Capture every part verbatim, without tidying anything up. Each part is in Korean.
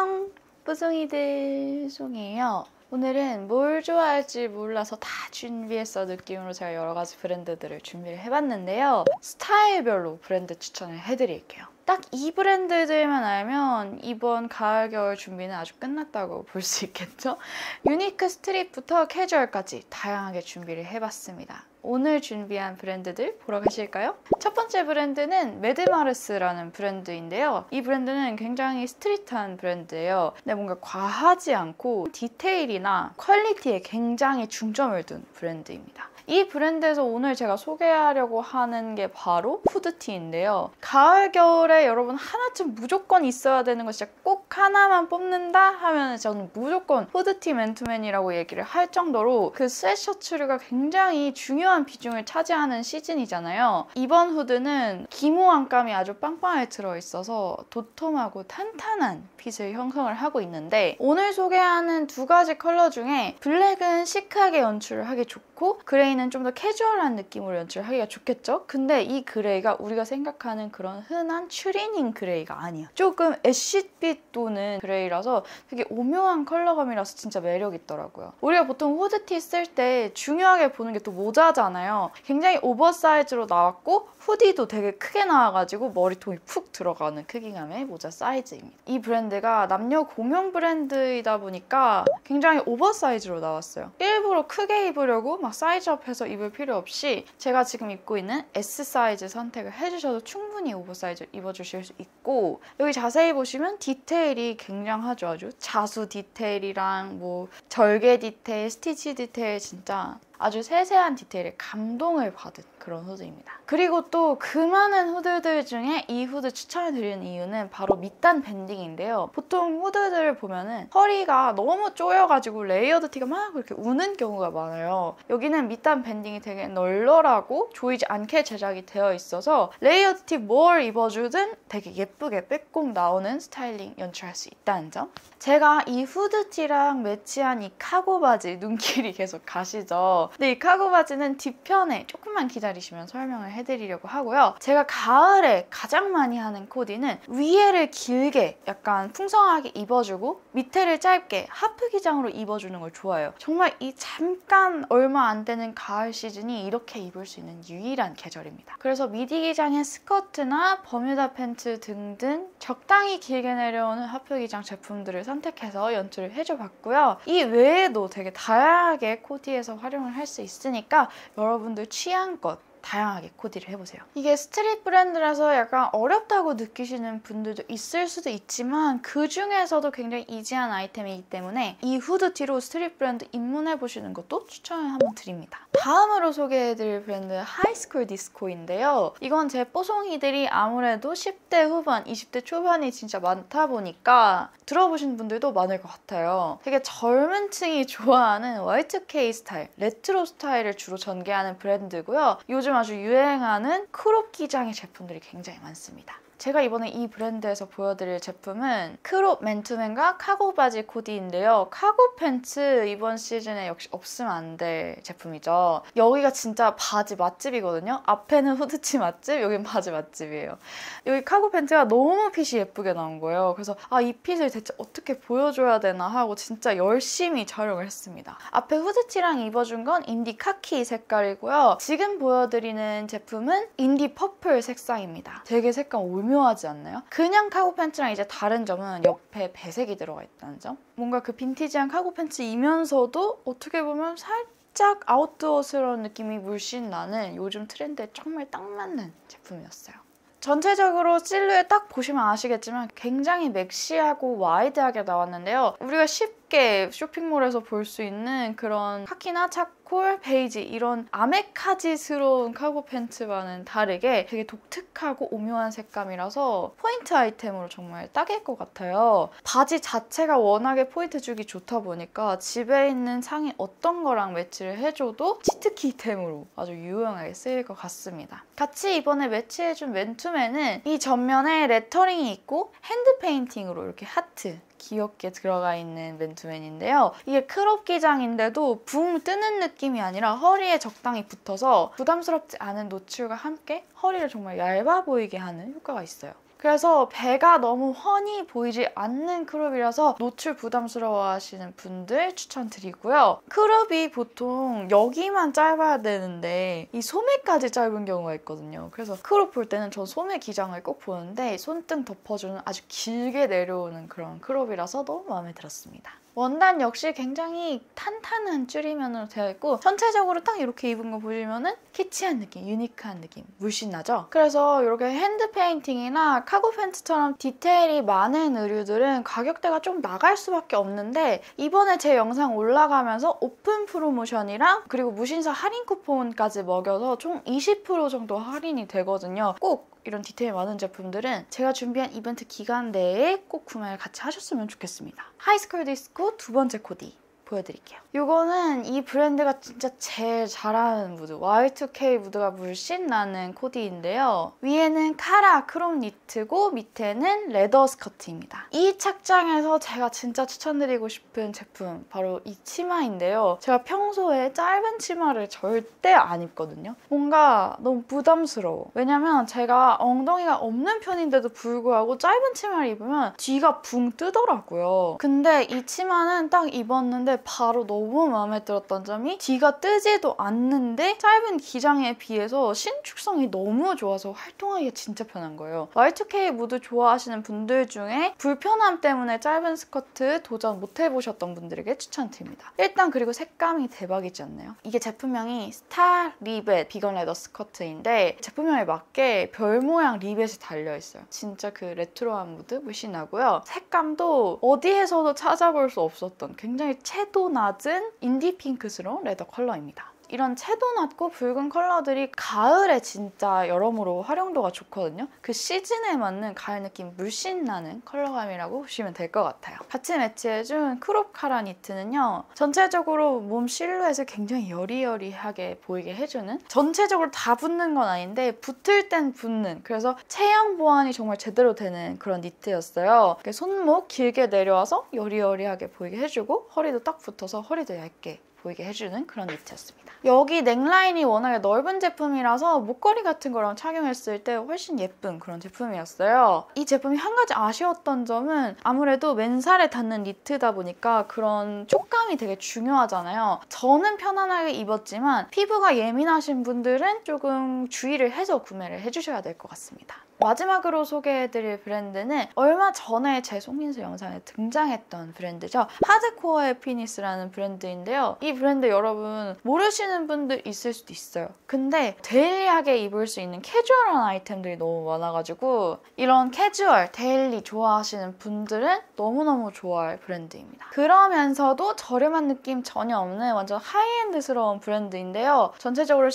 안녕, 뿌송이들 송이에요. 오늘은 뭘 좋아할지 몰라서 다 준비했어 느낌으로 제가 여러 가지 브랜드들을 준비를 해봤는데요. 스타일별로 브랜드 추천을 해드릴게요. 딱 이 브랜드들만 알면 이번 가을 겨울 준비는 아주 끝났다고 볼 수 있겠죠? 유니크 스트릿부터 캐주얼까지 다양하게 준비를 해봤습니다. 오늘 준비한 브랜드들 보러 가실까요? 첫 번째 브랜드는 메드마르스라는 브랜드인데요. 이 브랜드는 굉장히 스트릿한 브랜드예요. 근데 뭔가 과하지 않고 디테일이나 퀄리티에 굉장히 중점을 둔 브랜드입니다. 이 브랜드에서 오늘 제가 소개하려고 하는 게 바로 후드티인데요. 가을, 겨울에 여러분 하나쯤 무조건 있어야 되는 거 진짜 꼭 하나만 뽑는다 하면 저는 무조건 후드티 맨투맨이라고 얘기를 할 정도로 그 스웨셔츠류가 굉장히 중요한 비중을 차지하는 시즌이잖아요. 이번 후드는 기모 안감이 아주 빵빵하게 들어있어서 도톰하고 탄탄한 핏을 형성을 하고 있는데 오늘 소개하는 두 가지 컬러 중에 블랙은 시크하게 연출을 하기 좋고 그레이는 좀 더 캐주얼한 느낌으로 연출하기가 좋겠죠? 근데 이 그레이가 우리가 생각하는 그런 흔한 추리닝 그레이가 아니야. 조금 애쉬빛 도는 그레이라서 되게 오묘한 컬러감이라서 진짜 매력 있더라고요. 우리가 보통 후드티 쓸 때 중요하게 보는 게 또 모자잖아요. 굉장히 오버사이즈로 나왔고 후디도 되게 크게 나와가지고 머리통이 푹 들어가는 크기감의 모자 사이즈입니다. 이 브랜드가 남녀 공용 브랜드이다 보니까 굉장히 오버사이즈로 나왔어요. 일부러 크게 입으려고 막 사이즈업해서 입을 필요 없이 제가 지금 입고 있는 에스 사이즈 선택을 해주셔도 충분히 오버사이즈 입어주실 수 있고 여기 자세히 보시면 디테일이 굉장하죠. 아주 자수 디테일이랑 뭐 절개 디테일, 스티치 디테일 진짜 아주 세세한 디테일에 감동을 받은 그런 후드입니다. 그리고 또 그 많은 후드들 중에 이 후드 추천을 드리는 이유는 바로 밑단 밴딩인데요. 보통 후드들을 보면은 허리가 너무 쪼여가지고 레이어드 티가 막 그렇게 우는 경우가 많아요. 여기는 밑단 밴딩이 되게 널널하고 조이지 않게 제작이 되어 있어서 레이어드 티 뭘 입어주든 되게 예쁘게 빼곡 나오는 스타일링 연출할 수 있다는 점. 제가 이 후드티랑 매치한 이 카고 바지 눈길이 계속 가시죠? 근데 이 카고 바지는 뒤편에 조금만 기다리시면 설명을 해드리려고 하고요. 제가 가을에 가장 많이 하는 코디는 위에를 길게 약간 풍성하게 입어주고 밑에를 짧게 하프 기장으로 입어주는 걸 좋아해요. 정말 이 잠깐 얼마 안 되는 가을 시즌이 이렇게 입을 수 있는 유일한 계절입니다. 그래서 미디 기장의 스커트나 버뮤다 팬츠 등등 적당히 길게 내려오는 하프 기장 제품들을 선택해서 연출을 해줘봤고요. 이 외에도 되게 다양하게 코디에서 활용을 할 수 있으니까 여러분들 취향껏 다양하게 코디를 해보세요. 이게 스트릿 브랜드라서 약간 어렵다고 느끼시는 분들도 있을 수도 있지만 그 중에서도 굉장히 이지한 아이템이기 때문에 이 후드티로 스트릿 브랜드 입문해보시는 것도 추천을 한번 드립니다. 다음으로 소개해드릴 브랜드 하이스쿨 디스코인데요. 이건 제 뽀송이들이 아무래도 십 대 후반, 이십 대 초반이 진짜 많다 보니까 들어보신 분들도 많을 것 같아요. 되게 젊은 층이 좋아하는 와이 투 케이 스타일, 레트로 스타일을 주로 전개하는 브랜드고요. 요즘 아주 유행하는 크롭 기장의 제품들이 굉장히 많습니다. 제가 이번에 이 브랜드에서 보여드릴 제품은 크롭 맨투맨과 카고 바지 코디인데요. 카고 팬츠 이번 시즌에 역시 없으면 안 될 제품이죠. 여기가 진짜 바지 맛집이거든요. 앞에는 후드티 맛집, 여긴 바지 맛집이에요. 여기 카고 팬츠가 너무 핏이 예쁘게 나온 거예요. 그래서 아, 이 핏을 대체 어떻게 보여줘야 되나 하고 진짜 열심히 촬영을 했습니다. 앞에 후드티랑 입어준 건 인디 카키 색깔이고요. 지금 보여드리는 제품은 인디 퍼플 색상입니다. 되게 색감 오묘 오묘하지 않나요? 그냥 카고 팬츠랑 이제 다른 점은 옆에 배색이 들어가 있다는 점. 뭔가 그 빈티지한 카고 팬츠이면서도 어떻게 보면 살짝 아웃도어스러운 느낌이 물씬 나는 요즘 트렌드에 정말 딱 맞는 제품이었어요. 전체적으로 실루엣 딱 보시면 아시겠지만 굉장히 맥시하고 와이드하게 나왔는데요. 우리가 쉽게 쇼핑몰에서 볼 수 있는 그런 카키나 차콜, 베이지 이런 아메카지스러운 카고 팬츠와는 다르게 되게 독특하고 오묘한 색감이라서 포인트 아이템으로 정말 딱일 것 같아요. 바지 자체가 워낙에 포인트 주기 좋다 보니까 집에 있는 상의 어떤 거랑 매치를 해줘도 치트키템으로 아주 유용하게 쓰일 것 같습니다. 같이 이번에 매치해준 맨투맨은 이 전면에 레터링이 있고 핸드 페인팅으로 이렇게 하트 귀엽게 들어가 있는 맨투맨인데요. 이게 크롭 기장인데도 붕 뜨는 느낌이 아니라 허리에 적당히 붙어서 부담스럽지 않은 노출과 함께 허리를 정말 얇아 보이게 하는 효과가 있어요. 그래서 배가 너무 훤히 보이지 않는 크롭이라서 노출 부담스러워 하시는 분들 추천드리고요. 크롭이 보통 여기만 짧아야 되는데 이 소매까지 짧은 경우가 있거든요. 그래서 크롭 볼 때는 전 소매 기장을 꼭 보는데 손등 덮어주는 아주 길게 내려오는 그런 크롭이라서 너무 마음에 들었습니다. 원단 역시 굉장히 탄탄한 쭈리면으로 되어 있고 전체적으로 딱 이렇게 입은 거 보시면은 키치한 느낌, 유니크한 느낌 물씬 나죠? 그래서 이렇게 핸드 페인팅이나 카고 팬츠처럼 디테일이 많은 의류들은 가격대가 좀 나갈 수밖에 없는데 이번에 제 영상 올라가면서 오픈 프로모션이랑 그리고 무신사 할인 쿠폰까지 먹여서 총 이십 퍼센트 정도 할인이 되거든요. 꼭 이런 디테일 많은 제품들은 제가 준비한 이벤트 기간 내에 꼭 구매를 같이 하셨으면 좋겠습니다. 하이스쿨 디스코 두 번째 코디 보여드릴게요. 이거는 이 브랜드가 진짜 제일 잘하는 무드, 와이 투 케이 무드가 물씬 나는 코디인데요. 위에는 카라 크롭 니트고 밑에는 레더 스커트입니다. 이 착장에서 제가 진짜 추천드리고 싶은 제품 바로 이 치마인데요. 제가 평소에 짧은 치마를 절대 안 입거든요. 뭔가 너무 부담스러워. 왜냐면 제가 엉덩이가 없는 편인데도 불구하고 짧은 치마를 입으면 뒤가 붕 뜨더라고요. 근데 이 치마는 딱 입었는데 바로 너무 마음에 들었던 점이 뒤가 뜨지도 않는데 짧은 기장에 비해서 신축성이 너무 좋아서 활동하기가 진짜 편한 거예요. 와이 투 케이 무드 좋아하시는 분들 중에 불편함 때문에 짧은 스커트 도전 못 해보셨던 분들에게 추천드립니다. 일단 그리고 색감이 대박이지 않나요? 이게 제품명이 스타 리벳 비건 레더 스커트인데 제품명에 맞게 별 모양 리벳이 달려있어요. 진짜 그 레트로한 무드 물씬 나고요. 색감도 어디에서도 찾아볼 수 없었던 굉장히 채도 낮은 인디 핑크스러운 레더 컬러입니다. 이런 채도 낮고 붉은 컬러들이 가을에 진짜 여러모로 활용도가 좋거든요. 그 시즌에 맞는 가을 느낌 물씬 나는 컬러감이라고 보시면 될 것 같아요. 같이 매치해준 크롭 카라 니트는요. 전체적으로 몸 실루엣을 굉장히 여리여리하게 보이게 해주는 전체적으로 다 붙는 건 아닌데 붙을 땐 붙는 그래서 체형 보완이 정말 제대로 되는 그런 니트였어요. 손목 길게 내려와서 여리여리하게 보이게 해주고 허리도 딱 붙어서 허리도 얇게 보이게 해주는 그런 니트였습니다. 여기 넥라인이 워낙에 넓은 제품이라서 목걸이 같은 거랑 착용했을 때 훨씬 예쁜 그런 제품이었어요. 이 제품이 한 가지 아쉬웠던 점은 아무래도 맨살에 닿는 니트다 보니까 그런 촉감이 되게 중요하잖아요. 저는 편안하게 입었지만 피부가 예민하신 분들은 조금 주의를 해서 구매를 해주셔야 될 것 같습니다. 마지막으로 소개해드릴 브랜드는 얼마 전에 제 속민수 영상에 등장했던 브랜드죠. 하드코어 해피니스라는 브랜드인데요. 이 브랜드 여러분 모르시는 분들 있을 수도 있어요. 근데 데일리하게 입을 수 있는 캐주얼한 아이템들이 너무 많아가지고 이런 캐주얼, 데일리 좋아하시는 분들은 너무너무 좋아할 브랜드입니다. 그러면서도 저렴한 느낌 전혀 없는 완전 하이엔드스러운 브랜드인데요. 전체적으로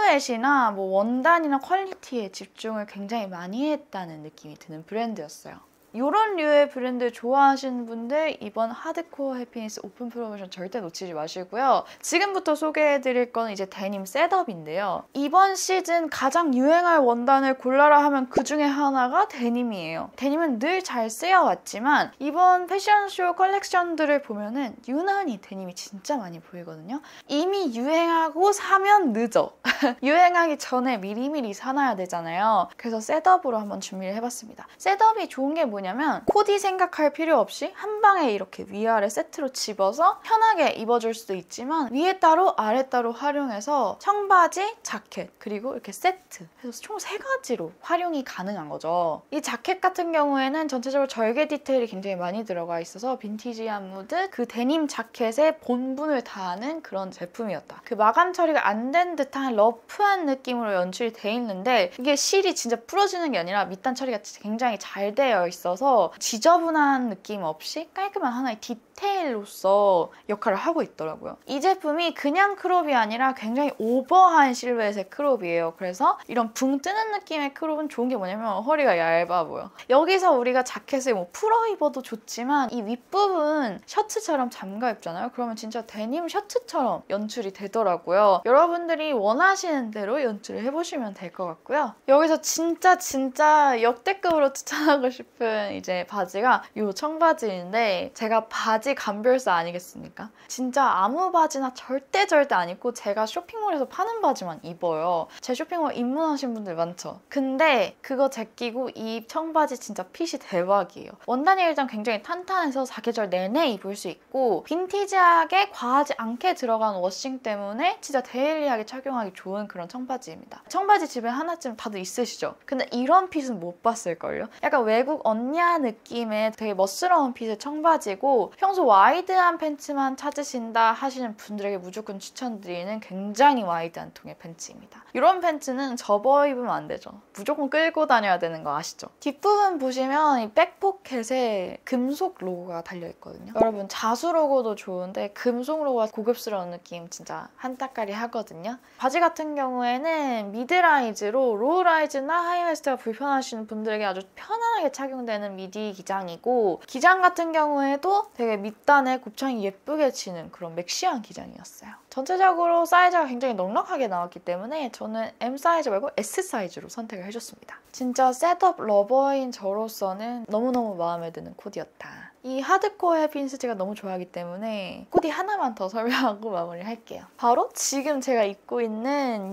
실루엣이나 뭐 원단이나 퀄리티에 집중을 굉장히 많이 했다는 느낌이 드는 브랜드였어요. 이런 류의 브랜드 좋아하시는 분들 이번 하드코어 해피니스 오픈 프로모션 절대 놓치지 마시고요. 지금부터 소개해드릴 건 이제 데님 셋업인데요. 이번 시즌 가장 유행할 원단을 골라라 하면 그 중에 하나가 데님이에요. 데님은 늘 잘 쓰여왔지만 이번 패션쇼 컬렉션들을 보면은 유난히 데님이 진짜 많이 보이거든요. 이미 유행하고 사면 늦어. 유행하기 전에 미리미리 사놔야 되잖아요. 그래서 셋업으로 한번 준비를 해봤습니다. 셋업이 좋은 게 뭐냐면 뭐냐면 코디 생각할 필요 없이 한 방에 이렇게 위아래 세트로 집어서 편하게 입어줄 수도 있지만 위에 따로 아래 따로 활용해서 청바지, 자켓 그리고 이렇게 세트 해서 총 세 가지로 활용이 가능한 거죠. 이 자켓 같은 경우에는 전체적으로 절개 디테일이 굉장히 많이 들어가 있어서 빈티지한 무드 그 데님 자켓의 본분을 다하는 그런 제품이었다. 그 마감 처리가 안 된 듯한 러프한 느낌으로 연출이 돼 있는데 이게 실이 진짜 부러지는 게 아니라 밑단 처리가 굉장히 잘 되어 있어 서 지저분한 느낌 없이 깔끔한 하나의 디테일로서 역할을 하고 있더라고요. 이 제품이 그냥 크롭이 아니라 굉장히 오버한 실루엣의 크롭이에요. 그래서 이런 붕 뜨는 느낌의 크롭은 좋은 게 뭐냐면 허리가 얇아 보여. 여기서 우리가 자켓을 뭐 풀어 입어도 좋지만 이 윗부분 셔츠처럼 잠가 입잖아요. 그러면 진짜 데님 셔츠처럼 연출이 되더라고요. 여러분들이 원하시는 대로 연출을 해보시면 될 것 같고요. 여기서 진짜 진짜 역대급으로 추천하고 싶은 입은 이제 바지가 이 청바지인데 제가 바지 감별사 아니겠습니까? 진짜 아무 바지나 절대 절대 안 입고 제가 쇼핑몰에서 파는 바지만 입어요. 제 쇼핑몰 입문하신 분들 많죠? 근데 그거 제끼고 이 청바지 진짜 핏이 대박이에요. 원단이 일단 굉장히 탄탄해서 사계절 내내 입을 수 있고 빈티지하게 과하지 않게 들어간 워싱 때문에 진짜 데일리하게 착용하기 좋은 그런 청바지입니다. 청바지 집에 하나쯤 다들 있으시죠? 근데 이런 핏은 못 봤을걸요? 약간 외국 언니야 느낌의 되게 멋스러운 핏의 청바지고 평소 와이드한 팬츠만 찾으신다 하시는 분들에게 무조건 추천드리는 굉장히 와이드한 통의 팬츠입니다. 이런 팬츠는 접어 입으면 안 되죠. 무조건 끌고 다녀야 되는 거 아시죠? 뒷부분 보시면 이 백포켓에 금속 로고가 달려있거든요. 여러분 자수 로고도 좋은데 금속 로고가 고급스러운 느낌 진짜 한따까리 하거든요. 바지 같은 경우에는 미드라이즈로 로우라이즈나 하이웨스트가 불편하신 분들에게 아주 편안하게 착용되는 미디 기장이고 기장 같은 경우에도 되게 밑단에 곱창이 예쁘게 치는 그런 맥시한 기장이었어요. 전체적으로 사이즈가 굉장히 넉넉하게 나왔기 때문에 저는 엠 사이즈 말고 에스 사이즈로 선택을 해줬습니다. 진짜 셋업 러버인 저로서는 너무너무 마음에 드는 코디였다. 이 하드코어 핀스지가 너무 좋아하기 때문에 코디 하나만 더 설명하고 마무리할게요. 바로 지금 제가 입고 있는 이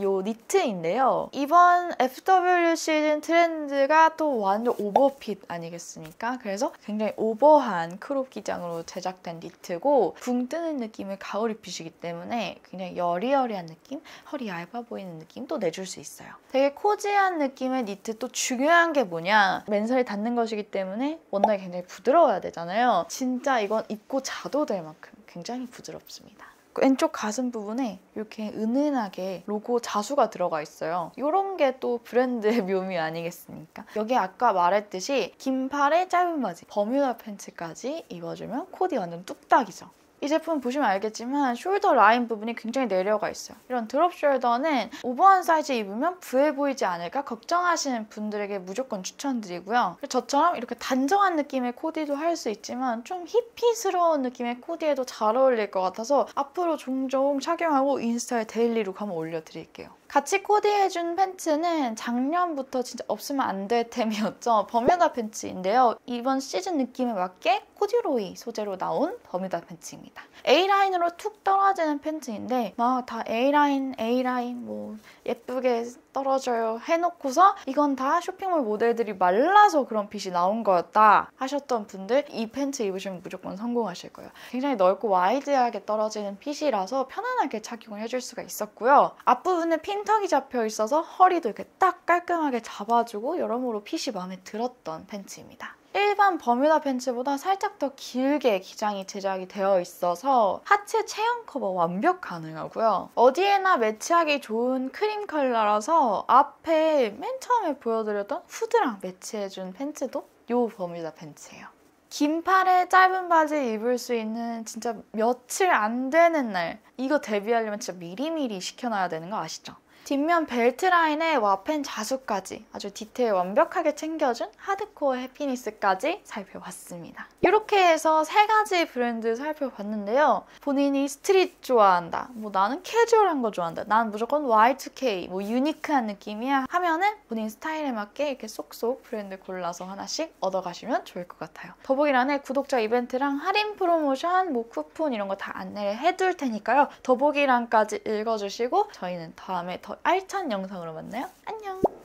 니트인데요. 이번 에프 더블유 시즌 트렌드가 또 완전 오버핏 아니겠습니까? 그래서 굉장히 오버한 크롭 기장으로 제작된 니트고 붕 뜨는 느낌의 가오리핏이기 때문에 굉장히 여리여리한 느낌, 허리 얇아 보이는 느낌도 내줄 수 있어요. 되게 코지한 느낌의 니트 또 중요한 게 뭐냐? 맨살이 닿는 것이기 때문에 원단이 굉장히 부드러워야 되잖아요. 진짜 이건 입고 자도 될 만큼 굉장히 부드럽습니다. 왼쪽 가슴 부분에 이렇게 은은하게 로고 자수가 들어가 있어요. 이런 게 또 브랜드의 묘미 아니겠습니까? 여기 아까 말했듯이 긴 팔에 짧은 바지, 버뮤다 팬츠까지 입어주면 코디 완전 뚝딱이죠. 이 제품 보시면 알겠지만 숄더 라인 부분이 굉장히 내려가 있어요. 이런 드롭 숄더는 오버한 사이즈 입으면 부해 보이지 않을까 걱정하시는 분들에게 무조건 추천드리고요. 저처럼 이렇게 단정한 느낌의 코디도 할 수 있지만 좀 히피스러운 느낌의 코디에도 잘 어울릴 것 같아서 앞으로 종종 착용하고 인스타에 데일리룩 한번 올려드릴게요. 같이 코디해준 팬츠는 작년부터 진짜 없으면 안 될 템이었죠. 버뮤다 팬츠인데요. 이번 시즌 느낌에 맞게 코듀로이 소재로 나온 버뮤다 팬츠입니다. 에이라인으로 툭 떨어지는 팬츠인데 막 다 에이라인, A라인 뭐 예쁘게 떨어져요 해놓고서 이건 다 쇼핑몰 모델들이 말라서 그런 핏이 나온 거였다 하셨던 분들 이 팬츠 입으시면 무조건 성공하실 거예요. 굉장히 넓고 와이드하게 떨어지는 핏이라서 편안하게 착용을 해줄 수가 있었고요. 앞부분에 핀턱이 잡혀 있어서 허리도 이렇게 딱 깔끔하게 잡아주고 여러모로 핏이 마음에 들었던 팬츠입니다. 일반 버뮤다 팬츠보다 살짝 더 길게 기장이 제작이 되어 있어서 하체 체형 커버 완벽 가능하고요. 어디에나 매치하기 좋은 크림 컬러라서 앞에 맨 처음에 보여드렸던 후드랑 매치해준 팬츠도 이 버뮤다 팬츠예요. 긴 팔에 짧은 바지 입을 수 있는 진짜 며칠 안 되는 날 이거 데뷔하려면 진짜 미리미리 시켜놔야 되는 거 아시죠? 뒷면 벨트 라인에 와펜 자수까지 아주 디테일 완벽하게 챙겨준 하드코어 해피니스까지 살펴봤습니다. 이렇게 해서 세 가지 브랜드 살펴봤는데요. 본인이 스트릿 좋아한다, 뭐 나는 캐주얼한 거 좋아한다, 난 무조건 와이 투 케이, 뭐 유니크한 느낌이야 하면은 본인 스타일에 맞게 이렇게 쏙쏙 브랜드 골라서 하나씩 얻어가시면 좋을 것 같아요. 더보기란에 구독자 이벤트랑 할인 프로모션, 뭐 쿠폰 이런 거 다 안내를 해둘 테니까요. 더보기란까지 읽어주시고 저희는 다음에 더 알찬 영상으로 만나요. 안녕!